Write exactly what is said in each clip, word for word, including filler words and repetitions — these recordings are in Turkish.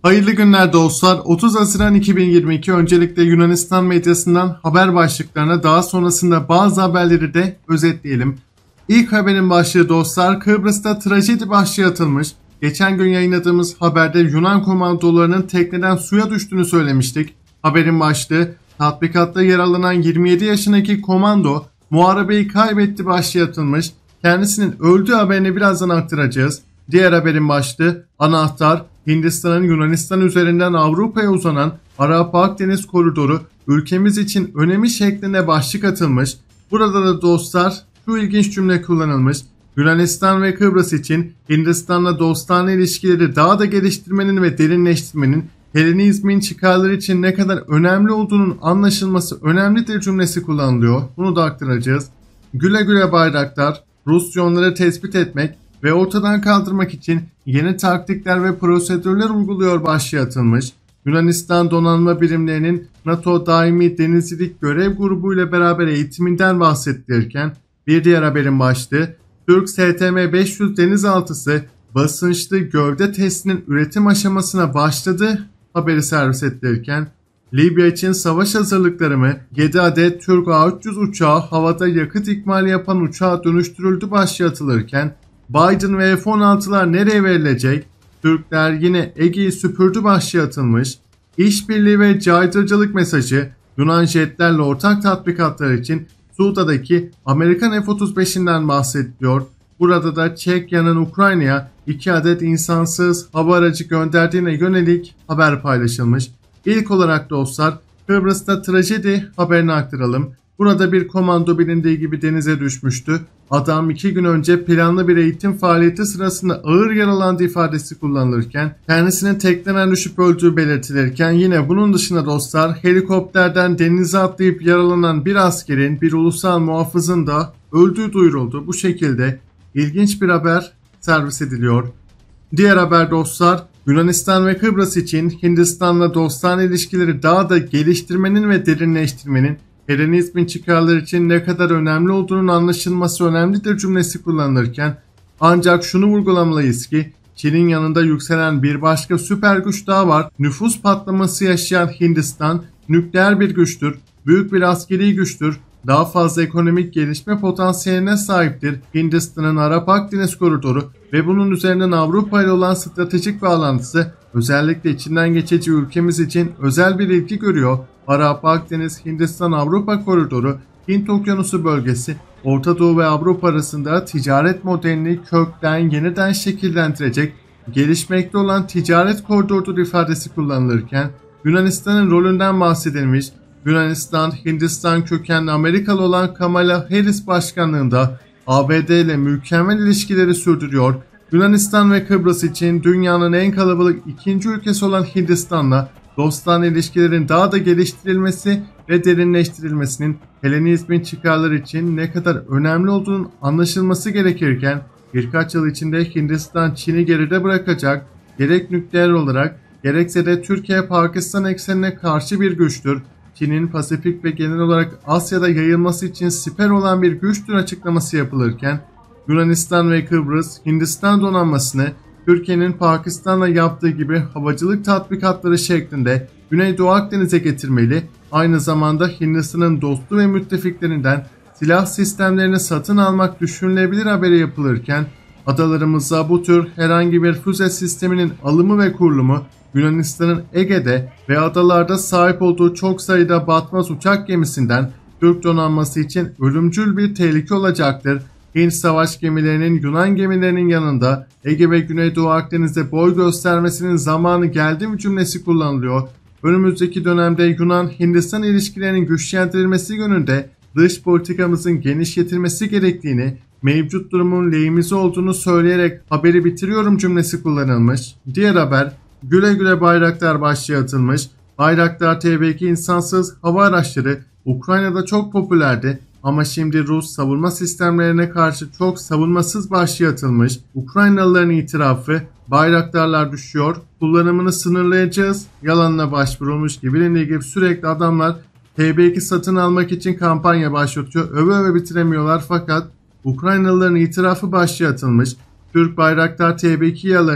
Hayırlı günler dostlar. otuz Haziran iki bin yirmi iki öncelikle Yunanistan medyasından haber başlıklarına, daha sonrasında bazı haberleri de özetleyelim. İlk haberin başlığı dostlar, Kıbrıs'ta trajedi başlığı atılmış. Geçen gün yayınladığımız haberde Yunan komandolarının tekneden suya düştüğünü söylemiştik. Haberin başlığı, tatbikatta yaralanan yirmi yedi yaşındaki komando muharebeyi kaybetti başlığı atılmış. Kendisinin öldüğü haberini birazdan aktaracağız. Diğer haberin başlığı, anahtar Hindistan'ın Yunanistan üzerinden Avrupa'ya uzanan Arap-Akdeniz koridoru ülkemiz için önemi şeklinde başlık atılmış. Burada da dostlar şu ilginç cümle kullanılmış. Yunanistan ve Kıbrıs için Hindistan'la dostane ilişkileri daha da geliştirmenin ve derinleştirmenin Helenizmin çıkarları için ne kadar önemli olduğunun anlaşılması önemlidir cümlesi kullanılıyor. Bunu da aktaracağız. Güle güle bayraktar, Rusya onları tespit etmek ve ortadan kaldırmak için yeni taktikler ve prosedürler uyguluyor başlığı atılmış. Yunanistan donanma birimlerinin NATO daimi denizcilik görev grubu ile beraber eğitiminden bahsedilirken bir diğer haberin başlığı, Türk S T M beş yüz denizaltısı basınçlı gövde testinin üretim aşamasına başladı haberi servis edilirken, Libya için savaş hazırlıkları mı, yedi adet Türk A üç yüz uçağı havada yakıt ikmali yapan uçağa dönüştürüldü başlığı atılırken, Biden ve F on altılar nereye verilecek? Türkler yine Ege'yi süpürdü başlığı atılmış. İşbirliği ve caydırıcılık mesajı, Yunan jetlerle ortak tatbikatlar için Suuda'daki Amerikan F otuz beşinden bahsediliyor. Burada da Çekya'nın Ukrayna'ya iki adet insansız hava aracı gönderdiğine yönelik haber paylaşılmış. İlk olarak dostlar, Kıbrıs'ta trajedi haberini aktaralım. Burada bir komando bilindiği gibi denize düşmüştü. Adam iki gün önce planlı bir eğitim faaliyeti sırasında ağır yaralandığı ifadesi kullanılırken kendisinin tekneden düşüp öldüğü belirtilirken, yine bunun dışında dostlar helikopterden denize atlayıp yaralanan bir askerin, bir ulusal muhafızın da öldüğü duyuruldu. Bu şekilde ilginç bir haber servis ediliyor. Diğer haber dostlar, Yunanistan ve Kıbrıs için Hindistan'la dostane ilişkileri daha da geliştirmenin ve derinleştirmenin Helenizmin çıkarları için ne kadar önemli olduğunun anlaşılması önemlidir cümlesi kullanılırken, ancak şunu vurgulamalıyız ki Çin'in yanında yükselen bir başka süper güç daha var. Nüfus patlaması yaşayan Hindistan nükleer bir güçtür, büyük bir askeri güçtür, daha fazla ekonomik gelişme potansiyeline sahiptir. Hindistan'ın Arap-Akdeniz koridoru ve bunun üzerinden Avrupa ile olan stratejik bağlantısı özellikle içinden geçici ülkemiz için özel bir ilgi görüyor. Arap-Akdeniz, Hindistan-Avrupa koridoru, Hint Okyanusu bölgesi, Orta Doğu ve Avrupa arasında ticaret modelini kökten yeniden şekillendirecek gelişmekte olan ticaret koridorudur ifadesi kullanılırken, Yunanistan'ın rolünden bahsedilmiş. Yunanistan, Hindistan kökenli Amerikalı olan Kamala Harris başkanlığında A B D ile mükemmel ilişkileri sürdürüyor. Yunanistan ve Kıbrıs için dünyanın en kalabalık ikinci ülkesi olan Hindistan'la dostane ilişkilerin daha da geliştirilmesi ve derinleştirilmesinin Helenizmin çıkarları için ne kadar önemli olduğunun anlaşılması gerekirken, birkaç yıl içinde Hindistan Çin'i geride bırakacak, gerek nükleer olarak gerekse de Türkiye-Pakistan eksenine karşı bir güçtür. Çin'in Pasifik ve genel olarak Asya'da yayılması için siper olan bir güçtür açıklaması yapılırken, Yunanistan ve Kıbrıs Hindistan donanmasını Türkiye'nin Pakistan'la yaptığı gibi havacılık tatbikatları şeklinde Güneydoğu Akdeniz'e getirmeli, aynı zamanda Hindistan'ın dostu ve müttefiklerinden silah sistemlerini satın almak düşünülebilir haberi yapılırken, adalarımıza bu tür herhangi bir füze sisteminin alımı ve kurulumu Yunanistan'ın Ege'de ve adalarda sahip olduğu çok sayıda batmaz uçak gemisinden Türk donanması için ölümcül bir tehlike olacaktır. Hint savaş gemilerinin Yunan gemilerinin yanında Ege ve Güneydoğu Akdeniz'de boy göstermesinin zamanı geldi mi cümlesi kullanılıyor. Önümüzdeki dönemde Yunan-Hindistan ilişkilerinin güçlendirilmesi yönünde dış politikamızın genişletilmesi gerektiğini, mevcut durumun lehimize olduğunu söyleyerek haberi bitiriyorum cümlesi kullanılmış. Diğer haber, güle güle bayraktar başlığı atılmış. Bayraktar T B iki insansız hava araçları Ukrayna'da çok popülerdi. Ama şimdi Rus savunma sistemlerine karşı çok savunmasız başlığı atılmış. Ukraynalıların itirafı, bayraktarlar düşüyor, kullanımını sınırlayacağız, yalanına başvurulmuş gibi gibi sürekli adamlar T B iki satın almak için kampanya başlatıyor. Öve öve bitiremiyorlar fakat Ukraynalıların itirafı başlığı atılmış. Türk Bayraktar T B iki yalanın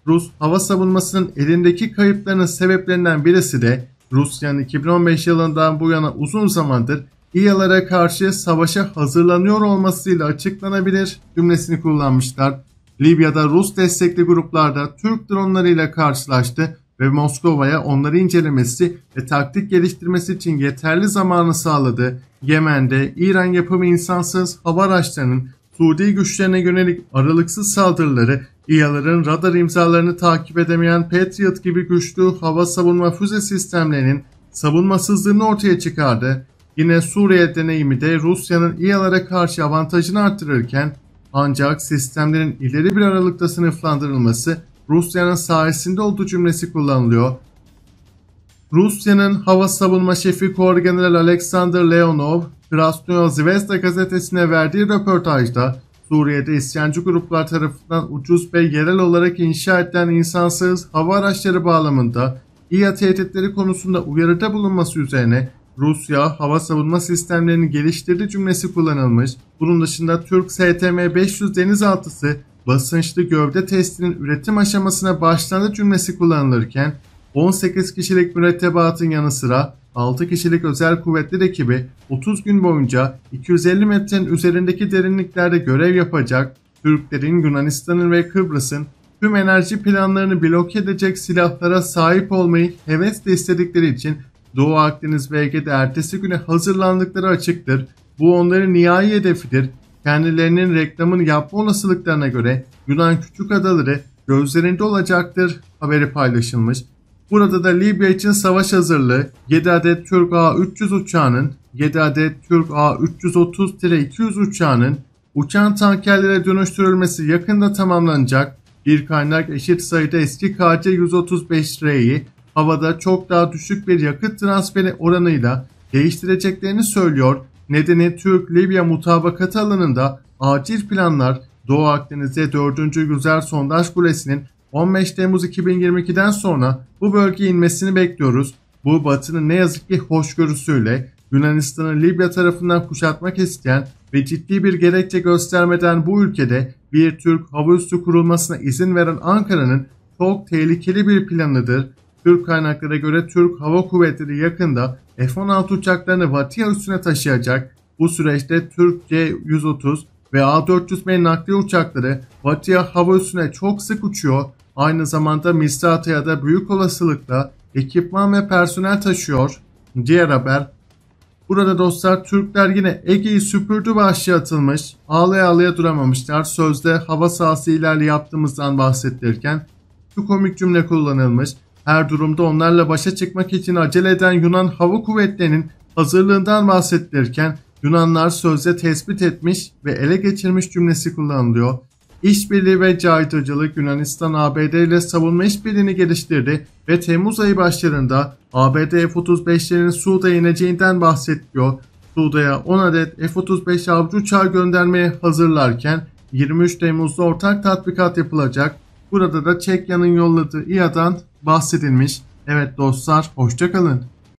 Rus hava savunmasının elindeki kayıplarının sebeplerinden birisi de Rusya'nın iki bin on beş yılından bu yana uzun zamandır İHA'lara karşı savaşa hazırlanıyor olmasıyla açıklanabilir cümlesini kullanmışlar. Libya'da Rus destekli gruplarda Türk dronlarıyla karşılaştı ve Moskova'ya onları incelemesi ve taktik geliştirmesi için yeterli zamanı sağladı. Yemen'de İran yapımı insansız hava araçlarının Suudi güçlerine yönelik aralıksız saldırıları, İHA'ların radar imzalarını takip edemeyen Patriot gibi güçlü hava savunma füze sistemlerinin savunmasızlığını ortaya çıkardı. Yine Suriye deneyimi de Rusya'nın İHA'lara karşı avantajını arttırırken, ancak sistemlerin ileri bir aralıkta sınıflandırılması Rusya'nın sayesinde olduğu cümlesi kullanılıyor. Rusya'nın hava savunma şefi Korgeneral Alexander Leonov, Krasnoya Zvezda gazetesine verdiği röportajda Suriye'de isyancı gruplar tarafından ucuz ve yerel olarak inşa edilen insansız hava araçları bağlamında İHA tehditleri konusunda uyarıda bulunması üzerine Rusya hava savunma sistemlerini geliştirdi cümlesi kullanılmış. Bunun dışında Türk S T M beş yüz denizaltısı basınçlı gövde testinin üretim aşamasına başlandı cümlesi kullanılırken on sekiz kişilik mürettebatın yanı sıra altı kişilik özel kuvvetler ekibi otuz gün boyunca iki yüz elli metrenin üzerindeki derinliklerde görev yapacak, Türklerin Yunanistan'ın ve Kıbrıs'ın tüm enerji planlarını bloke edecek silahlara sahip olmayı hevesle istedikleri için Doğu Akdeniz ve Ege'de ertesi güne hazırlandıkları açıktır. Bu onların nihai hedefidir. Kendilerinin reklamını yapma olasılıklarına göre Yunan küçük adaları gözlerinde olacaktır haberi paylaşılmış. Burada da Libya için savaş hazırlığı yedi adet Türk A üç yüz uçağının, yedi adet Türk A üç yüz otuz iki yüz uçağının uçan tankerlere dönüştürülmesi yakında tamamlanacak. Bir kaynak eşit sayıda eski K C yüz otuz beş R'yi havada çok daha düşük bir yakıt transferi oranıyla değiştireceklerini söylüyor. Nedeni Türk-Libya mutabakatı alanında acil planlar Doğu Akdeniz'de dördüncü Yüzer Sondaj Kulesi'nin on beş Temmuz iki bin yirmi ikiden sonra bu bölgeye inmesini bekliyoruz. Bu Batı'nın ne yazık ki hoşgörüsüyle Yunanistan'ı Libya tarafından kuşatmak isteyen ve ciddi bir gerekçe göstermeden bu ülkede bir Türk hava üssü kurulmasına izin veren Ankara'nın çok tehlikeli bir planıdır. Türk kaynaklara göre Türk Hava Kuvvetleri yakında F on altı uçaklarını Vatia üstüne taşıyacak. Bu süreçte Türk C yüz otuz ve A dört yüz M nakliye uçakları Vatia hava üssüne çok sık uçuyor. Aynı zamanda Misrata'ya da büyük olasılıkla ekipman ve personel taşıyor. Diğer haber. Burada dostlar Türkler yine Ege'yi süpürdü başlığı atılmış. Ağlaya ağlaya duramamışlar. Sözde hava sahası ilerle yaptığımızdan bahsettirirken şu komik cümle kullanılmış. Her durumda onlarla başa çıkmak için acele eden Yunan Hava Kuvvetleri'nin hazırlığından bahsettirirken Yunanlar sözde tespit etmiş ve ele geçirmiş cümlesi kullanılıyor. İşbirliği ve caydırıcılık Yunanistan A B D ile savunma işbirliğini geliştirdi ve Temmuz ayı başlarında A B D F otuz beşlerinin Suud'a ineceğinden bahsediyor. Suud'a on adet F otuz beş avcı uçağı göndermeye hazırlarken yirmi üç Temmuz'da ortak tatbikat yapılacak. Burada da Çekya'nın yolladığı İHA'dan bahsedilmiş. Evet dostlar, hoşça kalın.